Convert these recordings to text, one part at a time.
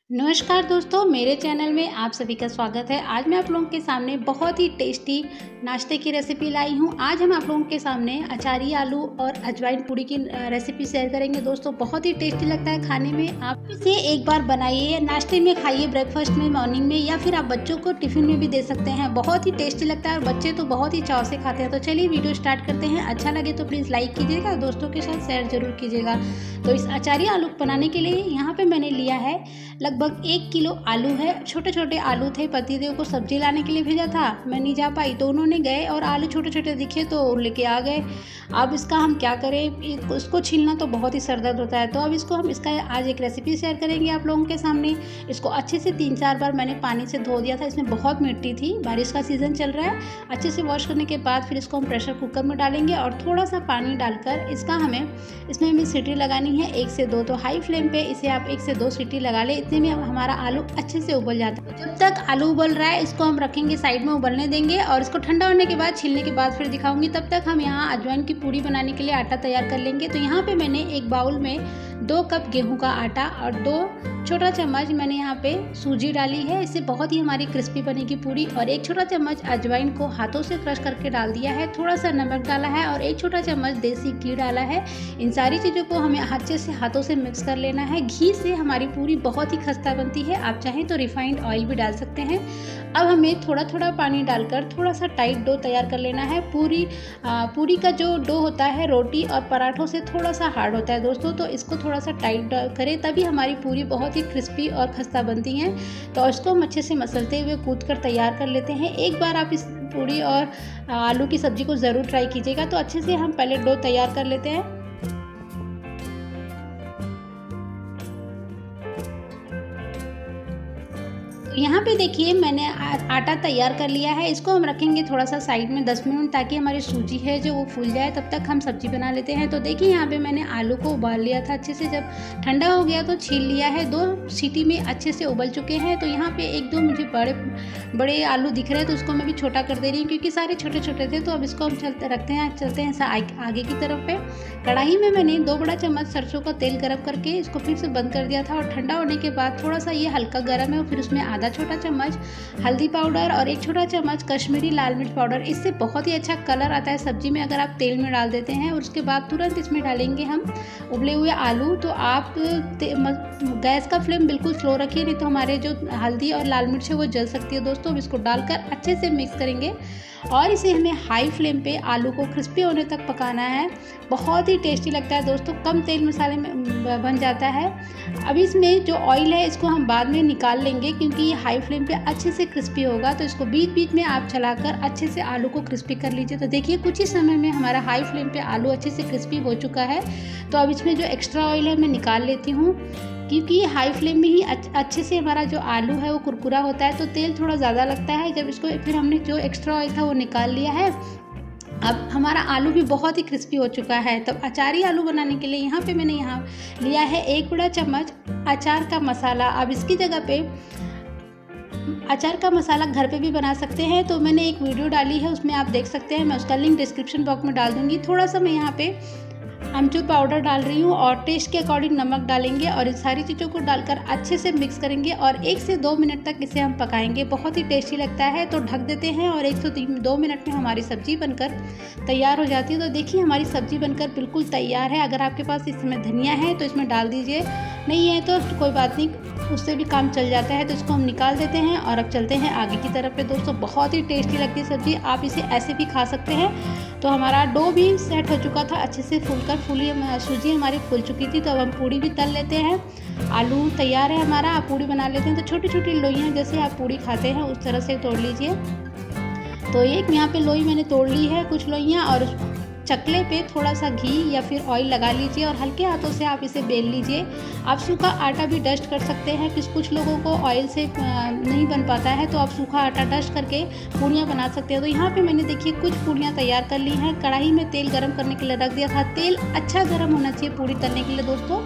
नमस्कार दोस्तों, मेरे चैनल में आप सभी का स्वागत है। आज मैं आप लोगों के सामने बहुत ही टेस्टी नाश्ते की रेसिपी लाई हूँ। आज हम आप लोगों के सामने अचारी आलू और अजवाइन पूड़ी की रेसिपी शेयर करेंगे। दोस्तों बहुत ही टेस्टी लगता है खाने में। आप इसे एक बार बनाइए, नाश्ते में खाइए, ब्रेकफास्ट में, मॉर्निंग में, या फिर आप बच्चों को टिफिन में भी दे सकते हैं। बहुत ही टेस्टी लगता है और बच्चे तो बहुत ही चाव से खाते हैं। तो चलिए वीडियो स्टार्ट करते हैं। अच्छा लगे तो प्लीज़ लाइक कीजिएगा, दोस्तों के साथ शेयर जरूर कीजिएगा। तो इस अचारी आलू बनाने के लिए यहाँ पे मैंने लिया है लगभग 1 किलो आलू है। छोटे छोटे आलू थे, पतिदेव को सब्जी लाने के लिए भेजा था, मैं नहीं जा पाई तो उन्होंने गए और आलू छोटे छोटे दिखे तो लेके आ गए। अब इसका हम क्या करें, इसको छीलना तो बहुत ही सरदर्द होता है। तो अब इसका आज एक रेसिपी शेयर करेंगे आप लोगों के सामने। इसको अच्छे से 3-4 बार मैंने पानी से धो दिया था। इसमें बहुत मिट्टी थी, बारिश का सीज़न चल रहा है। अच्छे से वॉश करने के बाद फिर इसको हम प्रेशर कुकर में डालेंगे और थोड़ा सा पानी डालकर इसमें हमें सीटी लगानी है 1 से 2। तो हाई फ्लेम पे इसे आप 1 से 2 सीटी लगा ले। इतने में हमारा आलू अच्छे से उबल जाता है। जब तक आलू उबल रहा है इसको हम रखेंगे साइड में, उबलने देंगे और इसको ठंडा होने के बाद छीलने के बाद फिर दिखाऊंगी। तब तक हम यहाँ अजवाइन की पूड़ी बनाने के लिए आटा तैयार कर लेंगे। तो यहाँ पे मैंने एक बाउल में 2 कप गेहूं का आटा और 2 छोटा चम्मच मैंने यहाँ पे सूजी डाली है। इससे बहुत ही हमारी क्रिस्पी बनेगी पूड़ी। और 1 छोटा चम्मच अजवाइन को हाथों से क्रश करके डाल दिया है। थोड़ा सा नमक डाला है और 1 छोटा चम्मच देसी घी डाला है। इन सारी चीज़ों को हमें अच्छे से हाथों से मिक्स कर लेना है। घी से हमारी पूड़ी बहुत ही खस्ता बनती है। आप चाहें तो रिफाइंड ऑयल भी डाल सकते हैं। अब हमें थोड़ा थोड़ा पानी डालकर थोड़ा सा टाइट डो तैयार कर लेना है। पूरी का जो डो होता है रोटी और पराठों से थोड़ा सा हार्ड होता है दोस्तों, तो इसको थोड़ा सा टाइट करें तभी हमारी पूरी बहुत ही क्रिस्पी और खस्ता बनती हैं। तो इसको हम अच्छे से मसलते हुए कूद कर तैयार कर लेते हैं। एक बार आप इस पूरी और आलू की सब्जी को ज़रूर ट्राई कीजिएगा। तो अच्छे से हम पहले डो तैयार कर लेते हैं। यहाँ पे देखिए मैंने आटा तैयार कर लिया है। इसको हम रखेंगे थोड़ा सा साइड में 10 मिनट, ताकि हमारी सूजी है जो वो फूल जाए। तब तक हम सब्जी बना लेते हैं। तो देखिए यहाँ पे मैंने आलू को उबाल लिया था अच्छे से। जब ठंडा हो गया तो छील लिया है। 2 सीटी में अच्छे से उबल चुके हैं। तो यहाँ पे 1-2 मुझे बड़े आलू दिख रहे हैं, तो उसको मैं भी छोटा कर दे रही हूँ क्योंकि सारे छोटे छोटे थे। तो अब इसको हम चलते हैं आगे की तरफ पे। कढ़ाई में मैंने 2 बड़ा चम्मच सरसों का तेल गर्म करके इसको फिर से बंद कर दिया था। और ठंडा होने के बाद थोड़ा सा ये हल्का गर्म है। और फिर उसमें आधा छोटा चम्मच हल्दी पाउडर और 1 छोटा चम्मच कश्मीरी लाल मिर्च पाउडर। इससे बहुत ही अच्छा कलर आता है सब्जी में अगर आप तेल में डाल देते हैं। और उसके बाद तुरंत इसमें डालेंगे हम उबले हुए आलू। तो आप गैस का फ्लेम बिल्कुल स्लो रखिए, नहीं तो हमारे जो हल्दी और लाल मिर्च है वो जल सकती है दोस्तों। अब इसको डालकर अच्छे से मिक्स करेंगे और इसे हमें हाई फ्लेम पे आलू को क्रिस्पी होने तक पकाना है। बहुत ही टेस्टी लगता है दोस्तों, कम तेल मसाले में बन जाता है। अब इसमें जो ऑयल है इसको हम बाद में निकाल लेंगे क्योंकि ये हाई फ्लेम पे अच्छे से क्रिस्पी होगा। तो इसको बीच बीच में आप चलाकर अच्छे से आलू को क्रिस्पी कर लीजिए। तो देखिए कुछ ही समय में हमारा हाई फ्लेम पे आलू अच्छे से क्रिस्पी हो चुका है। तो अब इसमें जो एक्स्ट्रा ऑयल है मैं निकाल लेती हूँ क्योंकि हाई फ्लेम में ही अच्छे से हमारा जो आलू है वो कुरकुरा होता है। तो तेल थोड़ा ज़्यादा लगता है। जब इसको फिर हमने जो एक्स्ट्रा ऑयल था वो निकाल लिया है। अब हमारा आलू भी बहुत ही क्रिस्पी हो चुका है। तब अचारी आलू बनाने के लिए यहाँ पे मैंने लिया है 1 बड़ा चम्मच अचार का मसाला। अब इसकी जगह पे अचार का मसाला घर पे भी बना सकते हैं। तो मैंने एक वीडियो डाली है, उसमें आप देख सकते हैं। मैं उसका लिंक डिस्क्रिप्शन बॉक्स में डाल दूँगी। थोड़ा सा मैं यहाँ पे अमचूर पाउडर डाल रही हूँ और टेस्ट के अकॉर्डिंग नमक डालेंगे और इन सारी चीज़ों को डालकर अच्छे से मिक्स करेंगे और 1 से 2 मिनट तक इसे हम पकाएंगे। बहुत ही टेस्टी लगता है। तो ढक देते हैं और 1 से 2 मिनट में हमारी सब्जी बनकर तैयार हो जाती है। तो देखिए हमारी सब्जी बनकर बिल्कुल तैयार है। अगर आपके पास इस समय धनिया है तो इसमें डाल दीजिए, नहीं है तो कोई बात नहीं, उससे भी काम चल जाता है। तो इसको हम निकाल देते हैं और अब चलते हैं आगे की तरफ पे दोस्तों। बहुत ही टेस्टी लगती है सब्जी, आप इसे ऐसे भी खा सकते हैं। तो हमारा डो भी सेट हो चुका था अच्छे से, सूजी हमारी फूल चुकी थी। तो अब हम पूड़ी भी तल लेते हैं। आलू तैयार है हमारा, आप पूड़ी बना लेते हैं। तो छोटी छोटी लोइयाँ जैसे आप पूड़ी खाते हैं उस तरह से तोड़ लीजिए। तो एक यहाँ पे लोई मैंने तोड़ ली है, कुछ लोइयाँ, और चकले पे थोड़ा सा घी या फिर ऑयल लगा लीजिए और हल्के हाथों से आप इसे बेल लीजिए। आप सूखा आटा भी डस्ट कर सकते हैं। कुछ लोगों को ऑयल से नहीं बन पाता है, तो आप सूखा आटा डस्ट करके पूड़ियाँ बना सकते हैं। तो यहाँ पे मैंने देखिए कुछ पूड़ियाँ तैयार कर ली हैं। कढ़ाई में तेल गर्म करने के लिए रख दिया था। तेल अच्छा गर्म होना चाहिए पूड़ी तलने के लिए दोस्तों।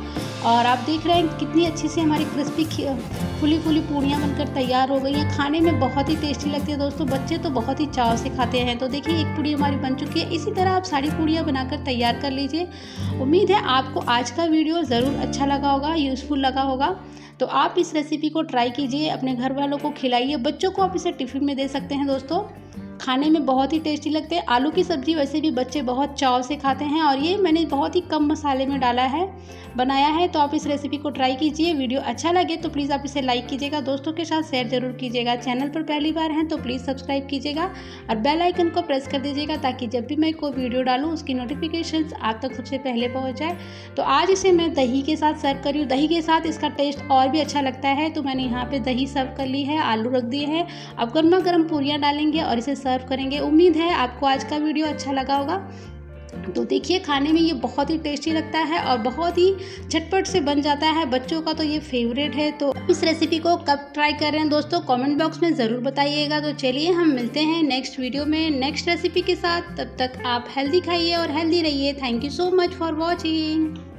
और आप देख रहे हैं कितनी अच्छी से हमारी क्रिस्पी फुली फुली पूड़ियाँ बनकर तैयार हो गई हैं। खाने में बहुत ही टेस्टी लगती है दोस्तों, बच्चे तो बहुत ही चाव से खाते हैं। तो देखिए एक पूड़ी हमारी बन चुकी है। इसी तरह आप सारी पूड़ियाँ बनाकर तैयार कर लीजिए। उम्मीद है आपको आज का वीडियो ज़रूर अच्छा लगा होगा, यूज़फुल लगा होगा। तो आप इस रेसिपी को ट्राई कीजिए, अपने घर वालों को खिलाइए, बच्चों को आप इसे टिफ़िन में दे सकते हैं दोस्तों। खाने में बहुत ही टेस्टी लगते हैं। आलू की सब्ज़ी वैसे भी बच्चे बहुत चाव से खाते हैं और ये मैंने बहुत ही कम मसाले में बनाया है। तो आप इस रेसिपी को ट्राई कीजिए। वीडियो अच्छा लगे तो प्लीज़ आप इसे लाइक कीजिएगा, दोस्तों के साथ शेयर जरूर कीजिएगा। चैनल पर पहली बार हैं तो प्लीज़ सब्सक्राइब कीजिएगा और बेल आइकन को प्रेस कर दीजिएगा ताकि जब भी मैं कोई वीडियो डालूँ उसकी नोटिफिकेशंस आप तक सबसे पहले पहुँच जाए। तो आज इसे मैं दही के साथ सर्व करी हूँ। दही के साथ इसका टेस्ट और भी अच्छा लगता है। तो मैंने यहाँ पर दही सर्व कर ली है, आलू रख दिए हैं। अब गर्मा गर्म पूरियाँ डालेंगे और इसे सर्व करेंगे। उम्मीद है आपको आज का वीडियो अच्छा लगा होगा। तो देखिए खाने में ये बहुत ही टेस्टी लगता है और बहुत ही झटपट से बन जाता है। बच्चों का तो ये फेवरेट है। तो इस रेसिपी को कब ट्राई कर रहे हैं दोस्तों, कमेंट बॉक्स में ज़रूर बताइएगा। तो चलिए हम मिलते हैं नेक्स्ट वीडियो में नेक्स्ट रेसिपी के साथ। तब तक आप हेल्दी खाइए और हेल्दी रहिए। Thank you so much for watching.